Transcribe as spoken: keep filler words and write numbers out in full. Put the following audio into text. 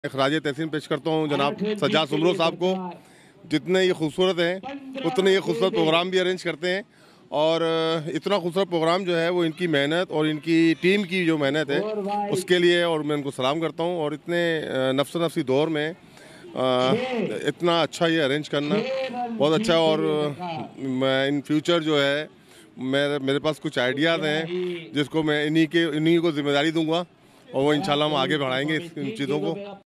खराज तहसीन पेश करता हूँ जनाब सज्जाद सुमरो साहब को। जितने ये खूबसूरत हैं उतने ये खूबसूरत प्रोग्राम भी अरेंज करते हैं और इतना खूबसूरत प्रोग्राम जो है वो इनकी मेहनत और इनकी टीम की जो मेहनत है उसके लिए, और मैं उनको सलाम करता हूँ। और इतने नफ्स नफ्सी दौर में आ, इतना अच्छा ये अरेंज करना बहुत अच्छा। और मैं इन फ्यूचर जो है मेरे मेरे पास कुछ आइडियाज़ हैं जिसको मैं इन्हीं के इन्हीं को जिम्मेदारी दूंगा और वो इंशाल्लाह हम आगे बढ़ाएंगे इन चीज़ों को।